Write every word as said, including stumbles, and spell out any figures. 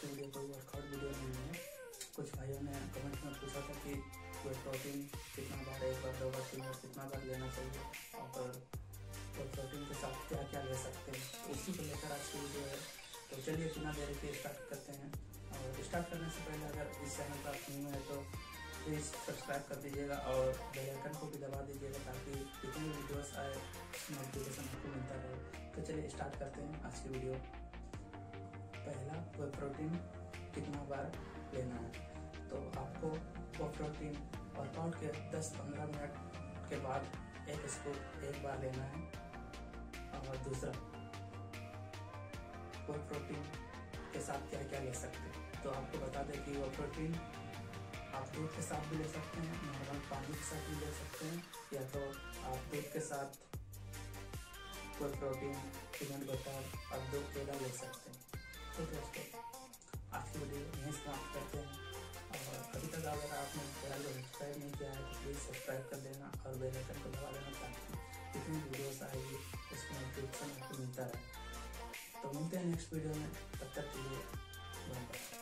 की वीडियो कोई workout video नहीं है। कुछ भाइयों ने कमेंट में पूछा था कि कोई प्रोटीन कितना बार, एक बार, दो बार, तीन बार कितना बार लेना चाहिए और तो प्रोटीन के साथ क्या क्या ले सकते हैं, उसी को लेकर आज की वीडियो है। तो चलिए बिना देरी के स्टार्ट करते हैं। और स्टार्ट करने से पहले अगर इस चैनल पर आप न्यू है तो प्लीज़ सब्सक्राइब कर दीजिएगा और बेल आइकन को भी दबा दीजिएगा ताकि जितनी वीडियोस आए नोटिफिकेशन आपको मिलता रहे। तो चलिए स्टार्ट करते हैं आज की वीडियो। पहला, वो प्रोटीन कितना बार लेना है। तो आपको वो प्रोटीन वर्कआउट के दस पंद्रह मिनट के बाद एक स्कूप एक बार लेना है। और दूसरा, वो प्रोटीन के साथ क्या क्या ले सकते हैं। तो आपको बता दें कि वो प्रोटीन आप दूध के साथ भी ले सकते हैं, नॉर्मल पानी के साथ भी ले सकते हैं, या तो आप दूध के साथ कोई प्रोटीन, पीनट बटर और दूध केला ले सकते हैं। तो दोस्तों आज की वीडियो यहीं समाप्त करते हैं। और अभी तक अगर आपने चैनल को सब्सक्राइब नहीं किया है तो प्लीज़ सब्सक्राइब कर देना और बेल आइकन को दबा देना ताकि जितनी वीडियोस आएगी उसका नोटिफिकेशन आपको मिलता रहे। तो मिलते हैं नेक्स्ट वीडियो में, तब तक के लिए बाय बाय।